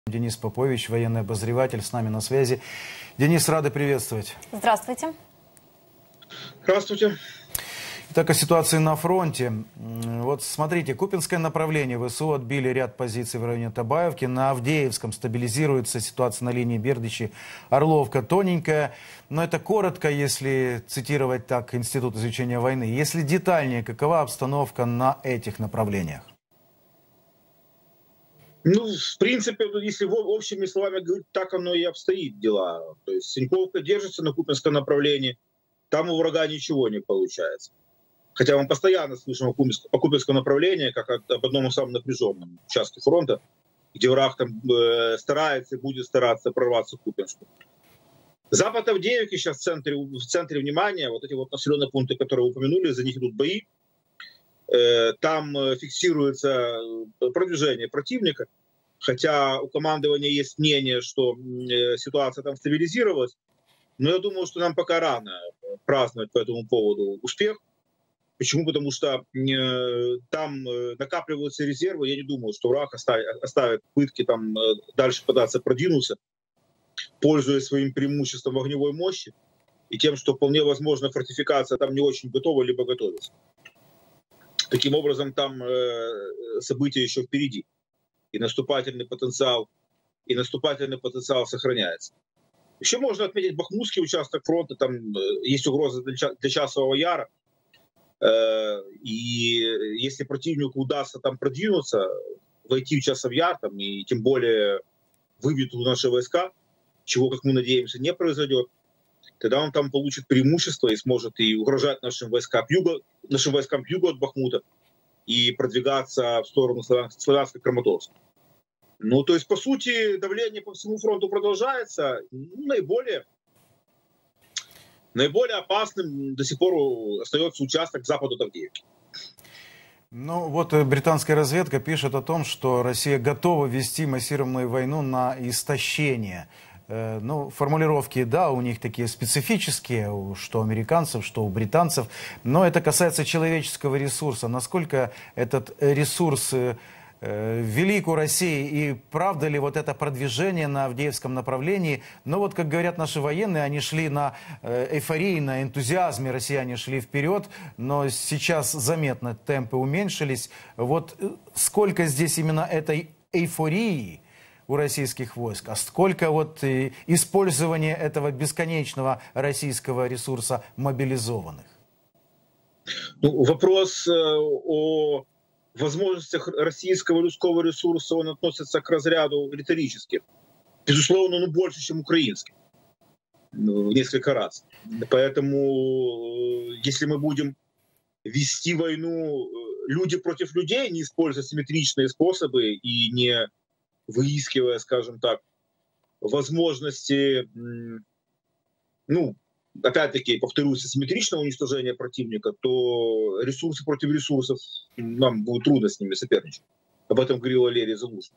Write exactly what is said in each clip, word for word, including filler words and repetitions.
Денис Попович, военный обозреватель, с нами на связи. Денис, рады приветствовать. Здравствуйте. Здравствуйте. Итак, о ситуации на фронте. Вот смотрите, Купинское направление ВСУ отбили ряд позиций в районе Табаевки. На Авдеевском стабилизируется ситуация на линии Бердичи-Орловка. Тоненькая, но это коротко, если цитировать так Институт изучения войны. Если детальнее, какова обстановка на этих направлениях? Ну, в принципе, если общими словами говорить, так оно и обстоит дела. То есть Синьковка держится на Купинском направлении, там у врага ничего не получается. Хотя мы постоянно слышим о Купинском направлении, как об одном из самых напряженных участков фронта, где враг там э, старается и будет стараться прорваться к Купинску. Запад Авдеевки сейчас в центре, в центре внимания. Вот эти вот населенные пункты, которые вы упомянули, за них идут бои. Э, там фиксируется продвижение противника. Хотя у командования есть мнение, что э, ситуация там стабилизировалась. Но я думаю, что нам пока рано праздновать по этому поводу успех. Почему? Потому что э, там э, накапливаются резервы. Я не думаю, что враг оставит, оставит пытки там э, дальше пытаться продвинуться, пользуясь своим преимуществом огневой мощи и тем, что вполне возможно фортификация там не очень готова, либо готовится. Таким образом, там э, события еще впереди. И наступательный потенциал, и наступательный потенциал сохраняется. Еще можно отметить Бахмутский участок фронта. Там э, есть угроза для, для Часового Яра. И если противнику удастся там продвинуться, войти в Часов Яр, там, и тем более выбить наши войска, чего, как мы надеемся, не произойдет, тогда он там получит преимущество и сможет и угрожать нашим войскам юга, нашим войскам юга от Бахмута и продвигаться в сторону Славянска-Краматорска. Ну, то есть, по сути, давление по всему фронту продолжается. Ну, наиболее Наиболее опасным до сих пор остается участок к западу от Авдеевки. Ну вот британская разведка пишет о том, что Россия готова вести массированную войну на истощение. Э, ну, формулировки, да, у них такие специфические, что у американцев, что у британцев. Но это касается человеческого ресурса. Насколько этот ресурс э, велик у России, и правда ли вот это продвижение на Авдеевском направлении? Ну вот, как говорят наши военные, они шли на эйфории, на энтузиазме, россияне шли вперед, но сейчас заметно темпы уменьшились. Вот сколько здесь именно этой эйфории у российских войск, а сколько вот использования этого бесконечного российского ресурса мобилизованных? Ну, вопрос э, о возможностях российского людского ресурса, он относится к разряду риторических. Безусловно, он больше, чем украинский. В несколько раз. Поэтому, если мы будем вести войну люди против людей, не используя симметричные способы и не выискивая, скажем так, возможности, ну, опять-таки, повторюсь, асимметричного уничтожения противника, то ресурсы против ресурсов, нам будет трудно с ними соперничать. Об этом говорил Валерий Залужный.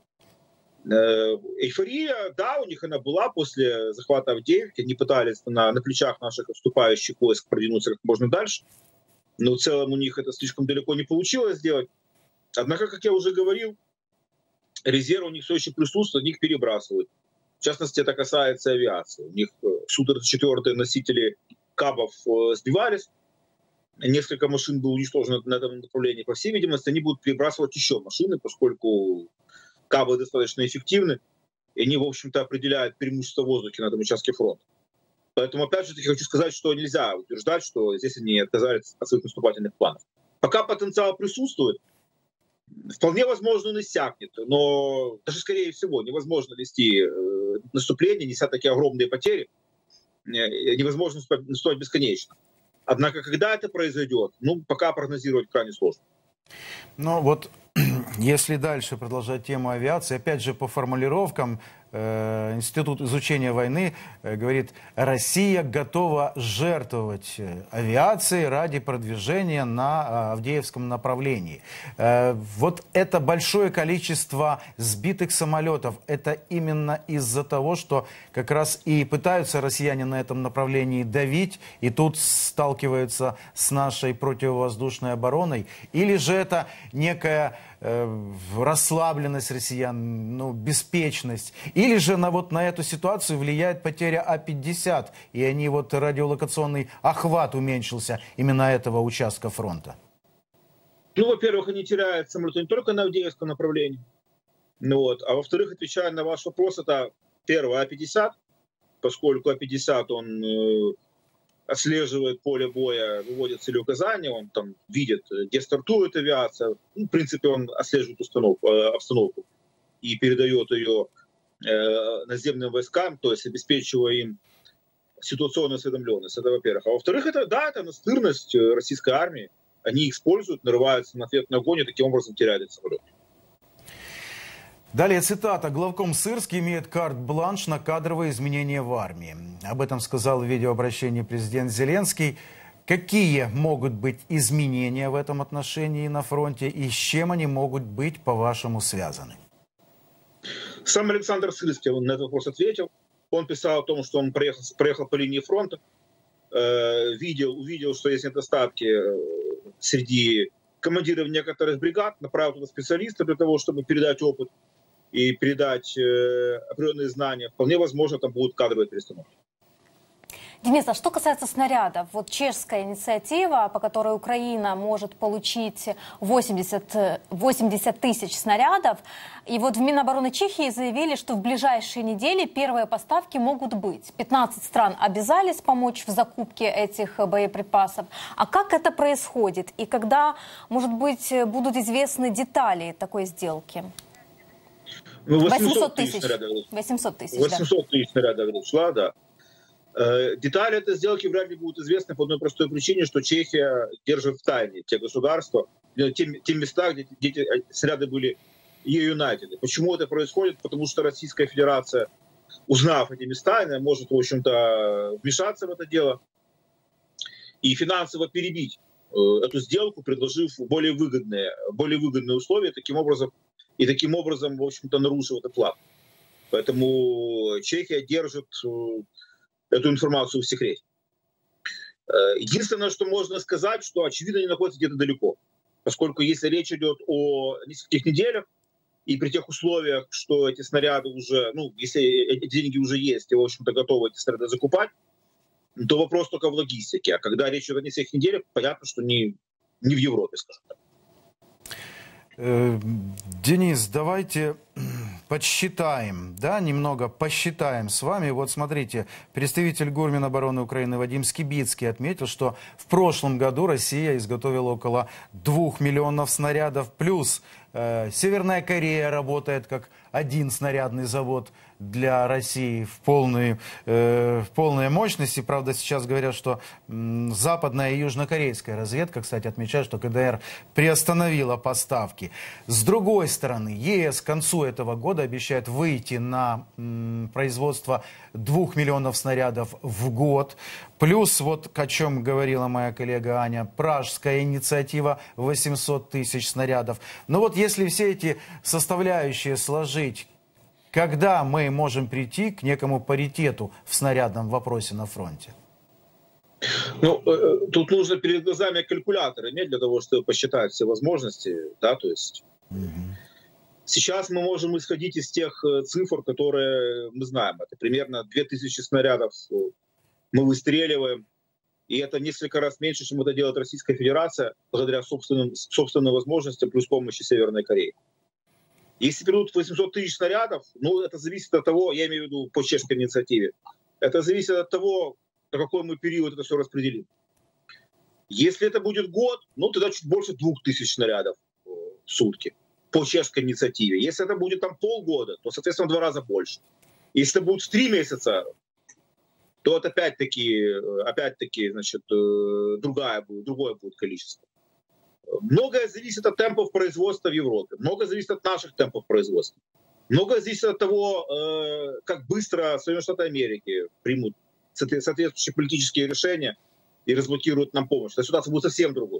Эйфория, да, у них она была после захвата Авдеевки. Они пытались на, на плечах наших отступающих войск продвинуться как можно дальше. Но в целом у них это слишком далеко не получилось сделать. Однако, как я уже говорил, резерв у них все еще присутствует, они их перебрасывают. В частности, это касается авиации. У них Су-тридцать четыре носители КАБов сбивались. Несколько машин было уничтожено на этом направлении. По всей видимости, они будут перебрасывать еще машины, поскольку КАБы достаточно эффективны. И они, в общем-то, определяют преимущество в воздухе на этом участке фронта. Поэтому, опять же, я хочу сказать, что нельзя утверждать, что здесь они отказались от своих наступательных планов. Пока потенциал присутствует, вполне возможно, он иссякнет, но даже, скорее всего, невозможно вести э, наступление, неся такие огромные потери, э, невозможно наступать бесконечно. Однако, когда это произойдет, ну, пока прогнозировать крайне сложно. Ну, вот, если дальше продолжать тему авиации, опять же, по формулировкам, э, Институт изучения войны э, говорит, Россия готова жертвовать авиацией ради продвижения на Авдеевском направлении. Э, вот это большое количество сбитых самолетов, это именно из-за того, что как раз и пытаются россияне на этом направлении давить, и тут сталкиваются с нашей противовоздушной обороной, или же это некая э, расслабленность россиян, ну, беспечность? Или же на, вот, на эту ситуацию влияет потеря А пятьдесят, и они, вот, радиолокационный охват уменьшился именно этого участка фронта? Ну, во-первых, они теряют самолеты не только на Авдеевском направлении, ну, вот, а во-вторых, отвечая на ваш вопрос, это первое А пятьдесят, поскольку А пятьдесят, он э, отслеживает поле боя, выводит целеуказания, он там видит, где стартует авиация, ну, в принципе, он отслеживает установку, э, обстановку и передает ее э, наземным войскам, то есть обеспечивая им ситуационную осведомленность, это во-первых. А во-вторых, это, да, это настырность российской армии, они используют, нарываются на ответный огонь и таким образом теряют этот самолет. Далее цитата. Главком Сырский имеет карт-бланш на кадровые изменения в армии. Об этом сказал в видеообращении президент Зеленский. Какие могут быть изменения в этом отношении на фронте и с чем они могут быть, по-вашему, связаны? Сам Александр Сырский он на этот вопрос ответил. Он писал о том, что он проехал, проехал по линии фронта, э, видел, увидел, что есть недостатки среди командиров некоторых бригад, направил туда специалистов для того, чтобы передать опыт и передать э, определенные знания. Вполне возможно, там будут кадровые перестановки. Денис, а что касается снарядов, вот чешская инициатива, по которой Украина может получить восемьдесят тысяч снарядов, и вот в Минобороны Чехии заявили, что в ближайшие недели первые поставки могут быть. пятнадцать стран обязались помочь в закупке этих боеприпасов. А как это происходит? И когда, может быть, будут известны детали такой сделки? Ну, восемьсот тысяч снарядов. восемьсот тысяч, восемьсот тысяч снарядов шла, да. Детали этой сделки вряд ли будут известны по одной простой причине, что Чехия держит в тайне те государства, те, те места, где, где эти снаряды были ею найдены. Почему это происходит? Потому что Российская Федерация, узнав эти места, она может, в общем-то, вмешаться в это дело и финансово перебить эту сделку, предложив более выгодные, более выгодные условия, таким образом, и таким образом, в общем-то, нарушив этот план. Поэтому Чехия держит эту информацию в секрете. Единственное, что можно сказать, что, очевидно, они находятся где-то далеко. Поскольку если речь идет о нескольких неделях, и при тех условиях, что эти снаряды уже, ну, если эти деньги уже есть, и, в общем-то, готовы эти снаряды закупать, то вопрос только в логистике. А когда речь идет о нескольких неделях, понятно, что не, не в Европе, скажем так. Денис, давайте подсчитаем, да, немного посчитаем с вами. Вот смотрите, представитель ГУР Минобороны Украины Вадим Скибицкий отметил, что в прошлом году Россия изготовила около двух миллионов снарядов, плюс э, Северная Корея работает как один снарядный завод для России в полной, э, в полной мощности. Правда, сейчас говорят, что м, западная и южнокорейская разведка, кстати, отмечают, что КДР приостановила поставки. С другой стороны, ЕС к концу этого года обещает выйти на м, производство двух миллионов снарядов в год. Плюс, вот о чем говорила моя коллега Аня, пражская инициатива восемьсот тысяч снарядов. Но вот если все эти составляющие сложить, когда мы можем прийти к некому паритету в снарядном вопросе на фронте? Ну, тут нужно перед глазами калькулятор иметь для того, чтобы посчитать все возможности, да, то есть угу. Сейчас мы можем исходить из тех цифр, которые мы знаем. Это примерно две тысячи снарядов мы выстреливаем, и это несколько раз меньше, чем это делает Российская Федерация, благодаря собственным, собственным возможностям, плюс помощи Северной Кореи. Если придут восемьсот тысяч снарядов, ну, это зависит от того, я имею в виду по чешской инициативе, это зависит от того, на какой мы период это все распределим. Если это будет год, ну, тогда чуть больше двух тысяч снарядов в сутки по чешской инициативе. Если это будет там полгода, то, соответственно, в два раза больше. Если это будет три месяца, то это опять-таки, опять-таки, значит, другая будет, другое будет количество. Многое зависит от темпов производства в Европе, многое зависит от наших темпов производства, многое зависит от того, как быстро Соединенные Штаты Америки примут соответствующие политические решения и разблокируют нам помощь. Эта ситуация будет совсем другой.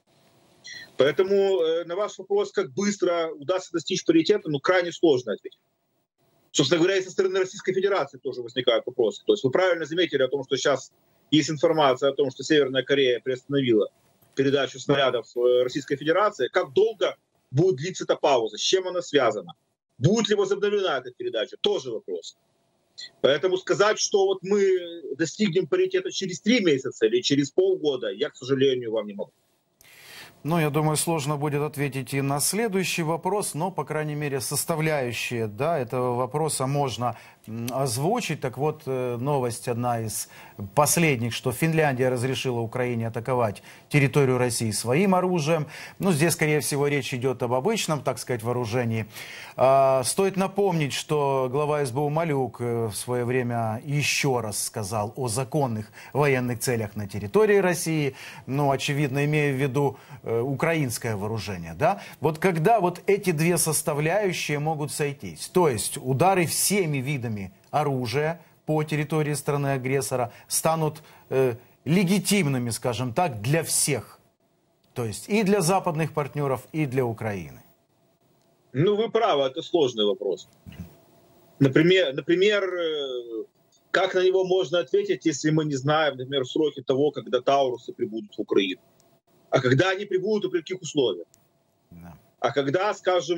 Поэтому на ваш вопрос, как быстро удастся достичь паритета, ну, крайне сложно ответить. Собственно говоря, и со стороны Российской Федерации тоже возникают вопросы. То есть вы правильно заметили о том, что сейчас есть информация о том, что Северная Корея приостановила передачу снарядов Российской Федерации. Как долго будет длиться эта пауза, с чем она связана. Будет ли возобновлена эта передача, тоже вопрос. Поэтому сказать, что вот мы достигнем паритета через три месяца или через полгода, я, к сожалению, вам не могу. Ну, я думаю, сложно будет ответить и на следующий вопрос, но, по крайней мере, составляющие, да, этого вопроса можно озвучить. Так вот, новость одна из последних, что Финляндия разрешила Украине атаковать территорию России своим оружием. Ну, здесь, скорее всего, речь идет об обычном, так сказать, вооружении. А, стоит напомнить, что глава СБУ Малюк в свое время еще раз сказал о законных военных целях на территории России. Ну, очевидно, имея в виду украинское вооружение, да? Вот когда вот эти две составляющие могут сойтись, то есть удары всеми видами оружия по территории страны-агрессора станут э, легитимными, скажем так, для всех, то есть и для западных партнеров, и для Украины. Ну, вы правы, это сложный вопрос. Например, например, как на него можно ответить, если мы не знаем, например, сроки того, когда таурусы прибудут в Украину? А когда они прибудут и при каких условиях? Да. А когда, скажем,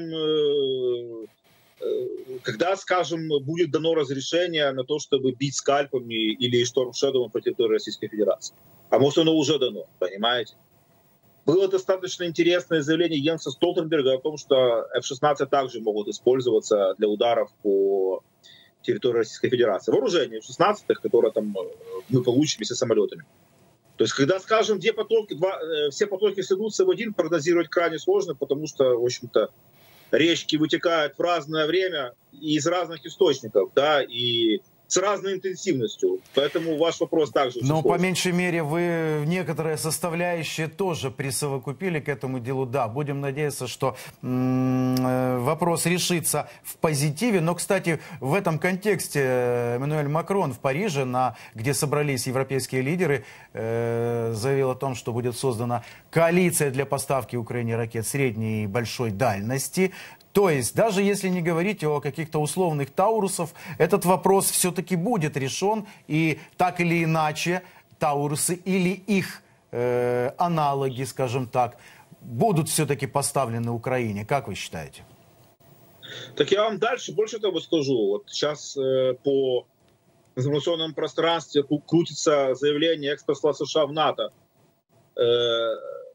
когда, скажем, будет дано разрешение на то, чтобы бить скальпами или штормшедовым по территории Российской Федерации? А может, оно уже дано, понимаете? Было достаточно интересное заявление Йенса Столтенберга о том, что эф шестнадцать также могут использоваться для ударов по территории Российской Федерации. Вооружение эф шестнадцать, которое там мы получим вместе с самолетами. То есть, когда, скажем, где потоки, два, все потоки сойдутся в один, прогнозировать крайне сложно, потому что, в общем-то, речки вытекают в разное время и из разных источников, да, и с разной интенсивностью. Поэтому ваш вопрос также очень Но сложный. по меньшей мере вы некоторые составляющие тоже присовокупили к этому делу. Да, будем надеяться, что м-м, вопрос решится в позитиве. Но, кстати, в этом контексте Эммануэль Макрон в Париже, на, где собрались европейские лидеры, э, заявил о том, что будет создана коалиция для поставки Украине ракет средней и большой дальности. То есть, даже если не говорить о каких-то условных таурусов, этот вопрос все-таки будет решен, и так или иначе таурусы или их э, аналоги, скажем так, будут все-таки поставлены Украине. Как вы считаете? Так я вам дальше больше того скажу. Вот сейчас э, по информационному пространстве крутится заявление экс-посла США в НАТО э,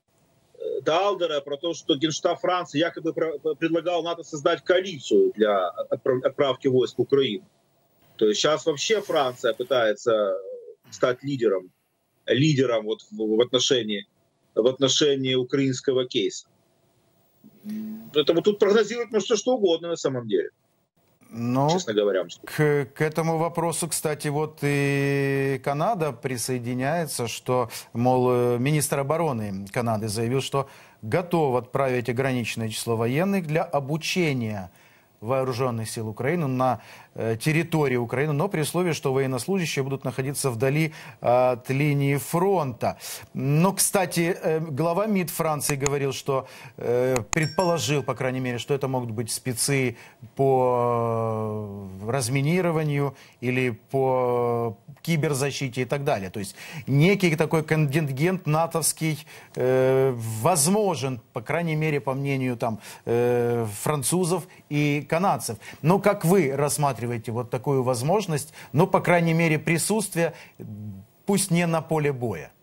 Далдера про то, что Генштаб Франции якобы предлагал НАТО создать коалицию для отправки войск в Украину. То есть сейчас вообще Франция пытается стать лидером, лидером вот в отношении, в отношении украинского кейса. Поэтому тут прогнозировать можно что угодно на самом деле. Ну, честно говоря. К, к этому вопросу, кстати, вот и Канада присоединяется, что, мол, министр обороны Канады заявил, что готов отправить ограниченное число военных для обучения вооруженных сил Украины на э, территории Украины, но при условии, что военнослужащие будут находиться вдали от линии фронта. Но, кстати, э, глава МИД Франции говорил, что э, предположил, по крайней мере, что это могут быть спецы по разминированию или по киберзащите и так далее. То есть некий такой контингент натовский э, возможен, по крайней мере, по мнению там, э, французов и канадцев. Но как вы рассматриваете вот такую возможность, но, по крайней мере, присутствие, пусть не на поле боя?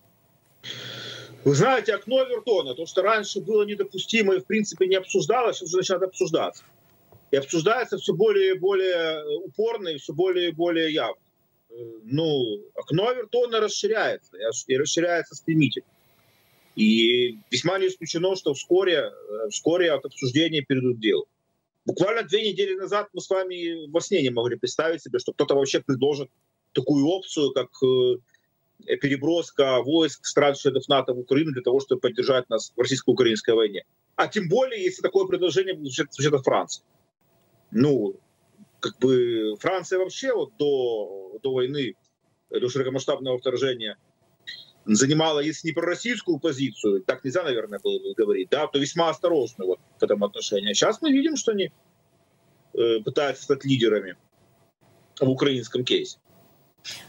Вы знаете, окно Овертона, то, что раньше было недопустимо и, в принципе, не обсуждалось, сейчас уже начинает обсуждаться. И обсуждается все более и более упорно и все более и более явно. Ну, окно Овертона расширяется, и расширяется стремительно. И весьма не исключено, что вскоре, вскоре от обсуждения перейдут к делу. Буквально две недели назад мы с вами во сне не могли представить себе, что кто-то вообще предложит такую опцию, как переброска войск стран-членов НАТО в Украину для того, чтобы поддержать нас в российско-украинской войне. А тем более, если такое предложение будет звучать от Франции. Ну, как бы Франция вообще вот до, до войны, до широкомасштабного вторжения занимала, если не пророссийскую позицию, так нельзя, наверное, было бы говорить, да, то весьма осторожно вот в этом отношении. Сейчас мы видим, что они э, пытаются стать лидерами в украинском кейсе.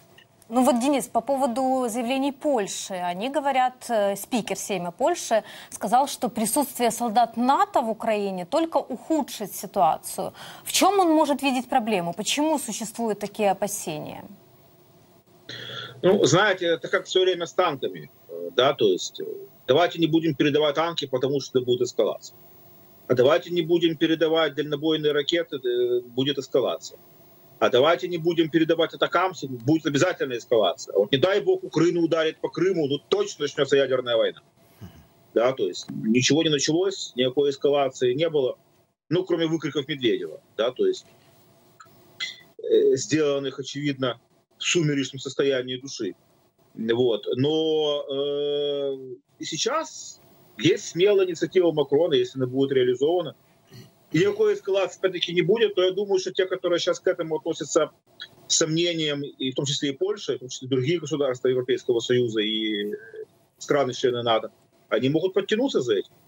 Ну вот, Денис, по поводу заявлений Польши. Они говорят, э, спикер Сейма Польши сказал, что присутствие солдат НАТО в Украине только ухудшит ситуацию. В чем он может видеть проблему? Почему существуют такие опасения? Ну, знаете, это как все время с танками. Да, то есть давайте не будем передавать танки, потому что будет эскалация. А давайте не будем передавать дальнобойные ракеты, будет эскалация. А давайте не будем передавать атакамсы, будет обязательно эскалация. Вот не дай бог Украину ударит по Крыму, ну точно начнется ядерная война. Да, то есть ничего не началось, никакой эскалации не было, ну кроме выкриков Медведева, да, то есть э, сделанных, очевидно, в сумеречном состоянии души. Вот. Но э, и сейчас есть смелая инициатива Макрона, если она будет реализована. И никакой эскалации опять-таки не будет, то я думаю, что те, которые сейчас к этому относятся с сомнением, и в том числе и Польша, и в том числе другие государства Европейского Союза и страны-члены НАТО, они могут подтянуться за этим.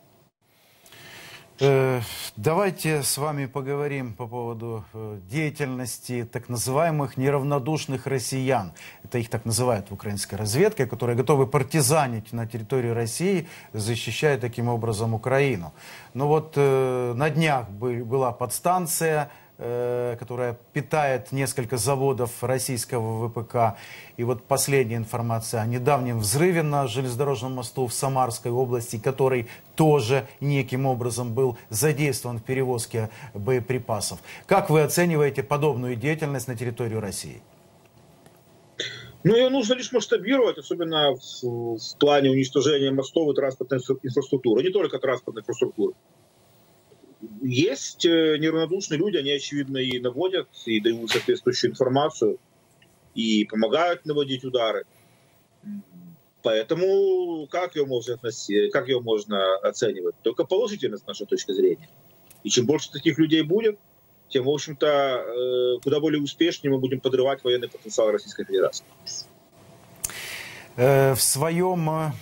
Давайте с вами поговорим по поводу деятельности так называемых неравнодушных россиян. Это их так называют в украинской разведке, которые готовы партизанить на территории России, защищая таким образом Украину. Но вот э, на днях была подстанция, э, которая питает несколько заводов российского ВПК. И вот последняя информация о недавнем взрыве на железнодорожном мосту в Самарской области, который тоже неким образом был задействован в перевозке боеприпасов. Как вы оцениваете подобную деятельность на территории России? Ну, ее нужно лишь масштабировать, особенно в, в плане уничтожения мостов и транспортной инфраструктуры. Не только транспортной инфраструктуры. Есть неравнодушные люди, они, очевидно, и наводят, и дают соответствующую информацию, и помогают наводить удары. Поэтому как ее можно относить, как ее можно оценивать? Только положительно с нашей точки зрения. И чем больше таких людей будет, тем, в общем-то, куда более успешнее мы будем подрывать военный потенциал Российской Федерации. В своем...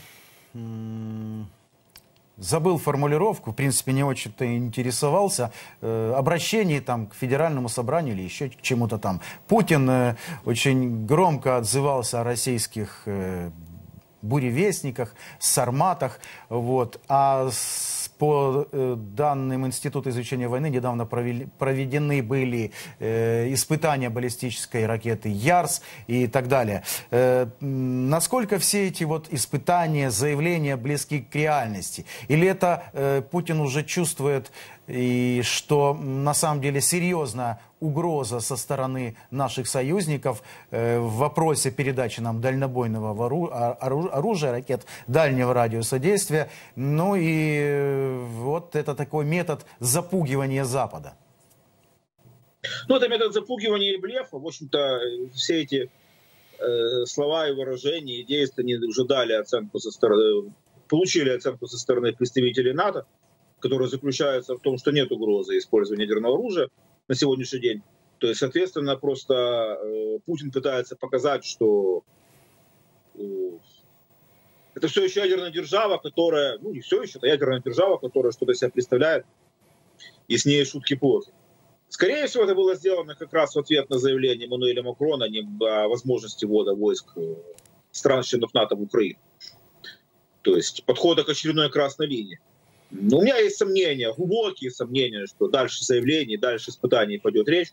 Забыл формулировку, в принципе, не очень-то интересовался, э, обращение там к Федеральному собранию или еще к чему-то там. Путин э, очень громко отзывался о российских э, буревестниках, сарматах, вот, а с, по э, данным Института изучения войны недавно провели, проведены были э, испытания баллистической ракеты Ярс и так далее. Э, насколько все эти вот испытания, заявления близки к реальности? Или это э, Путин уже чувствует, и что на самом деле серьезная угроза со стороны наших союзников э, в вопросе передачи нам дальнобойного оружия, ракет дальнего радиуса действия. Ну и э, вот это такой метод запугивания Запада. Ну, это метод запугивания и блефа. В общем-то, все эти э, слова и выражения, и действия, они уже дали оценку со стороны, получили оценку со стороны представителей НАТО, которая заключается в том, что нет угрозы использования ядерного оружия на сегодняшний день. То есть, соответственно, просто э, Путин пытается показать, что э, это все еще ядерная держава, которая, ну не все еще, это ядерная держава, которая что-то себя представляет, и с ней шутки плохи. Скорее всего, это было сделано как раз в ответ на заявление Эммануэля Макрона о возможности ввода войск стран-членов НАТО в Украину. То есть подхода к очередной красной линии. Но у меня есть сомнения, глубокие сомнения, что дальше заявлений, дальше испытаний пойдет речь,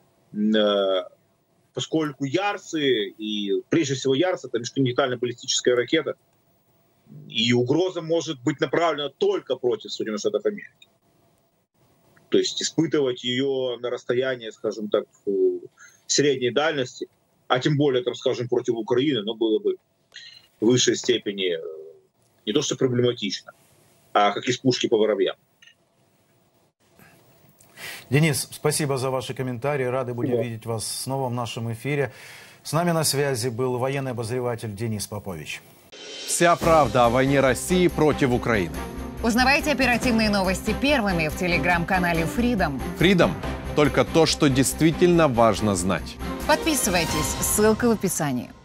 поскольку Ярсы, и прежде всего Ярс, это межконтинентально-баллистическая ракета, и угроза может быть направлена только против Соединенных Штатов Америки. То есть испытывать ее на расстоянии, скажем так, средней дальности, а тем более, там, скажем, против Украины, но было бы в высшей степени не то что проблематично, а как из пушки по воробьям. Денис, спасибо за ваши комментарии. Рады будем да. видеть вас снова в нашем эфире. С нами на связи был военный обозреватель Денис Попович. Вся правда о войне России против Украины. Узнавайте оперативные новости первыми в телеграм-канале Freedom. Freedom – только то, что действительно важно знать. Подписывайтесь, ссылка в описании.